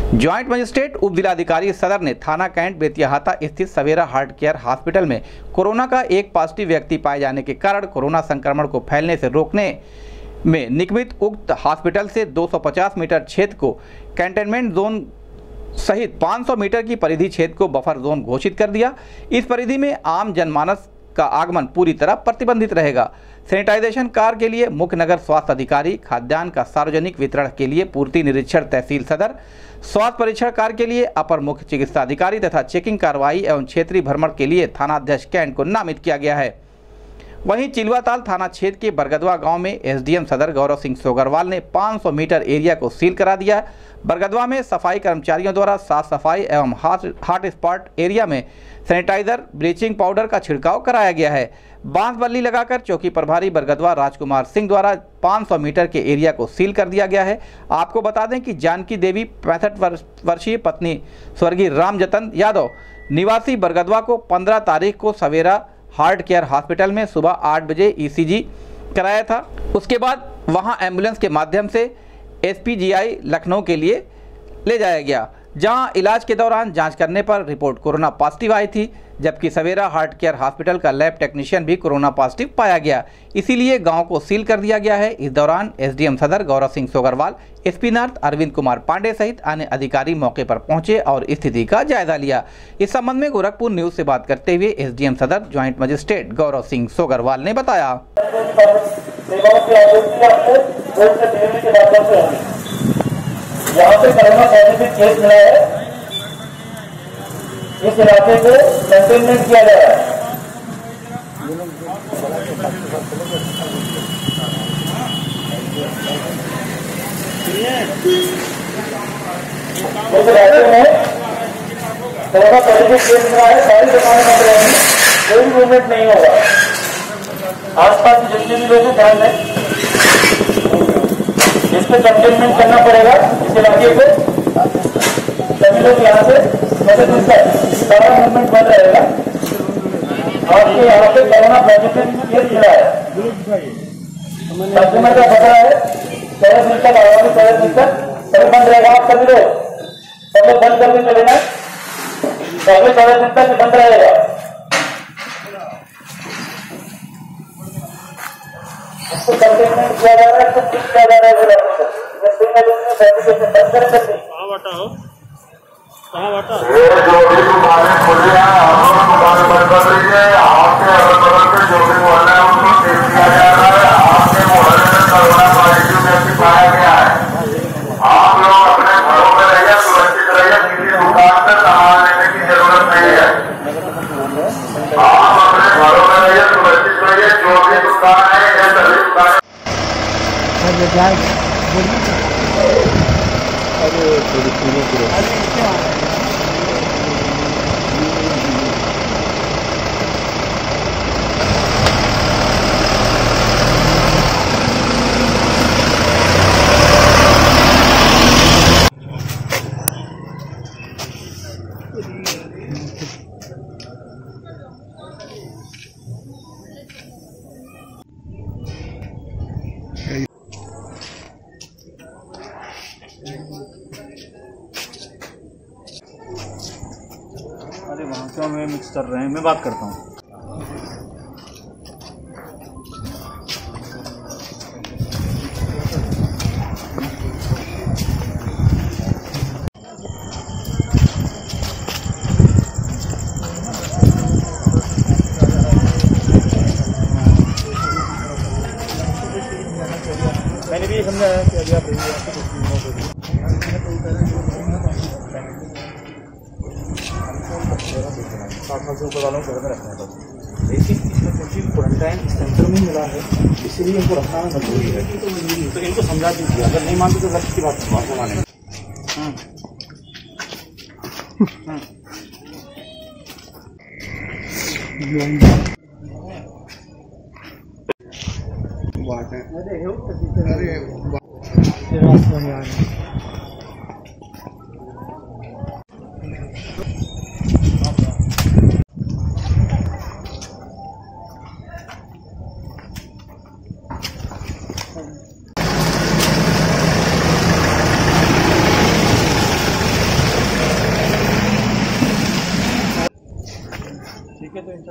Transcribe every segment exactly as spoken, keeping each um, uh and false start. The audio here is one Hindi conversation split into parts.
ज्वाइंट मजिस्ट्रेट उप जिलाधिकारी सदर ने थाना कैंट बेतियाहाता स्थित सवेरा हार्ट केयर हॉस्पिटल में कोरोना का एक पॉजिटिव व्यक्ति पाए जाने के कारण कोरोना संक्रमण को फैलने से रोकने में निगमित उक्त हॉस्पिटल से दो सौ पचास मीटर क्षेत्र को कंटेनमेंट जोन सहित पाँच सौ मीटर की परिधि क्षेत्र को बफर जोन घोषित कर दिया। इस परिधि में आम जनमानस का आगमन पूरी तरह प्रतिबंधित रहेगा। सैनिटाइजेशन कार्य के लिए मुख्य नगर स्वास्थ्य अधिकारी, खाद्यान्न का सार्वजनिक वितरण के लिए पूर्ति निरीक्षण तहसील सदर, स्वास्थ्य परीक्षण कार्य के लिए अपर मुख्य चिकित्सा अधिकारी तथा चेकिंग कार्रवाई एवं क्षेत्रीय भ्रमण के लिए थानाध्यक्ष कैंट को नामित किया गया है। वहीं चिलवाताल थाना क्षेत्र के बरगदवा गांव में एसडीएम सदर गौरव सिंह सोगरवाल ने पाँच सौ मीटर एरिया को सील करा दिया। बरगदवा में सफाई कर्मचारियों द्वारा साफ सफाई एवं हॉट स्पॉट एरिया में सैनिटाइजर, ब्लीचिंग पाउडर का छिड़काव कराया गया है। बांस बल्ली लगाकर चौकी प्रभारी बरगदवा राजकुमार सिंह द्वारा पाँच सौ मीटर के एरिया को सील कर दिया गया है। आपको बता दें कि जानकी देवी पैंसठ वर्षीय पत्नी स्वर्गीय रामजतन यादव निवासी बरगदवा को पंद्रह तारीख को सवेरा हार्ट केयर हॉस्पिटल में सुबह आठ बजे ईसीजी कराया था। उसके बाद वहां एम्बुलेंस के माध्यम से एसपीजीआई लखनऊ के लिए ले जाया गया, जहां इलाज के दौरान जांच करने पर रिपोर्ट कोरोना पॉजिटिव आई थी, जबकि सवेरा हार्ट केयर हॉस्पिटल का लैब टेक्नीशियन भी कोरोना पॉजिटिव पाया गया। इसीलिए गांव को सील कर दिया गया है। इस दौरान एसडीएम सदर गौरव सिंह सोगरवाल, एसपी नॉर्थ अरविंद कुमार पांडे सहित अन्य अधिकारी मौके पर पहुंचे और स्थिति का जायजा लिया। इस संबंध में गोरखपुर न्यूज से बात करते हुए एसडीएम सदर ज्वाइंट मजिस्ट्रेट गौरव सिंह सोगरवाल ने बताया, यहाँ पे कोरोना पॉजिटिव केस मिला है, इस इलाके को कंटेनमेंट किया जा रहा है। इस इलाके में कोरोना पॉजिटिव केस मिला है, सारी दुकानें बंद रहेंगी, कोई मूवमेंट नहीं होगा। आसपास के जितने भी लोग हैं ध्यान दें, इसको कंटेनमेंट करना पड़ेगा। इस इलाके को सभी लोग यहाँ से सारा मूवमेंट बंद रहेगा। आपके यहाँ पे कोरोना पॉजिटिव केस मिला है, कंज्यूमर का खतरा है, चौदह दिन तक आगामी चौदह दिन तक सभी बंद रहेगा। आप सभी लोग सब लोग बंद करके चले ना, अगले चौदह दिन तक बंद रहेगा। इसको कंटेनमेंट किया जा रहा है, सब ठीक किया जा रहा है। कहाँ बाटा हो, कहाँ बाटा ये जो भी दुकानें खुली हैं, आप दुकानें बंद कर दीजिए। आपके अगल बगल के जो भी मोहल्ले हैं उनको सील किया जा रहा है। आपके मोहल्ले में कोरोना पॉजिटिव व्यक्ति पाया गया है। आप लोग अपने घरों में रहिए, सुरक्षित रहिए, किसी दुकान से सामान लेने की जरूरत नहीं है। आप अपने घरों में रहिए, सुरक्षित रहिए। जो भी दुकान है ये सभी दुकान अरे वहाँ क्यों में मिक्स कर रहे हैं, मैं बात करता हूँ। मैंने भी ये समझाया कि अभी आप सात साल से ऊपर वालों को घर में रखना है, लेकिन इसमें क्योंकि क्वारंटाइन सेंटर में मिला है इसलिए इनको रखना मजबूरी है। तो इनको समझा दीजिए, अगर नहीं मानते तो घर की बात मानेंगे।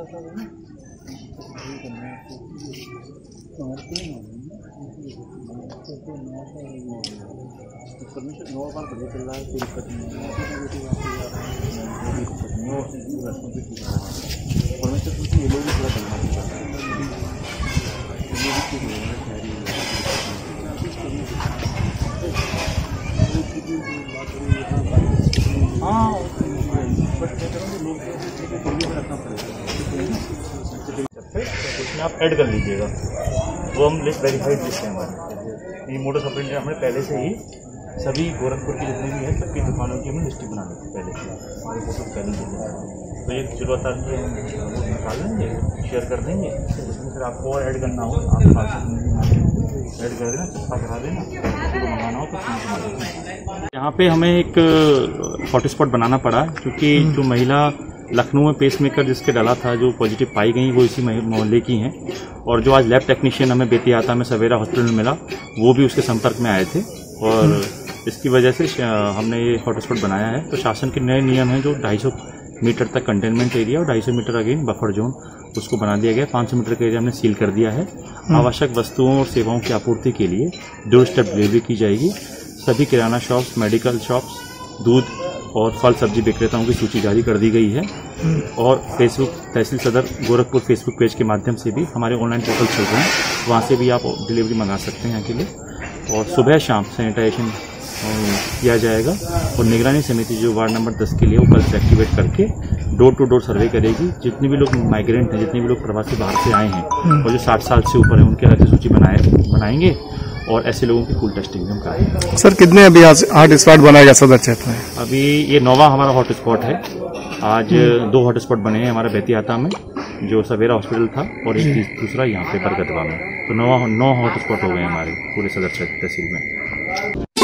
नौ बार बढ़िया चल रहा है, कोई दिक्कत नहीं है। परमेश्वर सोचिए ये लोग भी थोड़ा चलना चाहिए। हाँ रखना पड़ेगा, उसमें आप ऐड कर लीजिएगा, वो हम लिस्ट वेरीफाइड लिस्ट है हमारी। ये मोटर सप्रेंट हमने पहले से ही सभी गोरखपुर की जितनी भी है सबकी दुकानों की हमने लिस्टें बना ली थी पहले से, हमारे फोटो पहले से। तो ये शुरुआत आती है, हम निकाल लेंगे, शेयर कर देंगे। उसमें फिर आपको और ऐड करना हो आप ऐड कर देना, चस्पा करा देना, तो मंगाना हो तो। यहाँ पे हमें एक हॉटस्पॉट बनाना पड़ा क्योंकि जो महिला लखनऊ में पेसमेकर जिसके डाला था, जो पॉजिटिव पाई गई, वो इसी मोहल्ले की हैं। और जो आज लैब टेक्नीशियन हमें बेतियाता में सवेरा हॉस्पिटल में मिला, वो भी उसके संपर्क में आए थे। और इसकी वजह से हमने ये हॉटस्पॉट बनाया है। तो शासन के नए नियम हैं जो ढाई सौ मीटर तक कंटेनमेंट एरिया और ढाई सौ मीटर अगेन बफर जोन उसको बना दिया गया। पाँच सौ मीटर का एरिया हमने सील कर दिया है। आवश्यक वस्तुओं और सेवाओं की आपूर्ति के लिए डोर स्टेप डिलीवरी की जाएगी। सभी किराना शॉप्स, मेडिकल शॉप्स, दूध और फल सब्जी विक्रेताओं की सूची जारी कर दी गई है। और फेसबुक तहसील सदर गोरखपुर फेसबुक पेज के माध्यम से भी हमारे ऑनलाइन पोर्टल चल रहे हैं, वहाँ से भी आप डिलीवरी मंगा सकते हैं यहाँ के लिए। और सुबह शाम सैनिटाइजेशन किया जाएगा। और निगरानी समिति जो वार्ड नंबर दस के लिए वो कल से एक्टिवेट करके डोर टू डोर सर्वे करेगी। जितने भी लोग माइग्रेंट हैं, जितने भी लोग प्रवासी बाहर से आए हैं और जो साठ साल से ऊपर हैं, उनके अलग से सूची बनाए बनाएंगे और ऐसे लोगों की फुल टेस्टिंग हम कराएंगे। सर कितने अभी हॉट स्पॉट बनाया गया सदर क्षेत्र में? अभी ये नौवां हमारा हॉट स्पॉट है। आज दो हॉट स्पॉट बने हैं हमारे बेतियाता में, जो सवेरा हॉस्पिटल था, और एक दूसरा यहाँ पे बरगदवा में। तो नौ नौ हॉट स्पॉट हो गए हमारे पूरे सदर क्षेत्र तहसील में।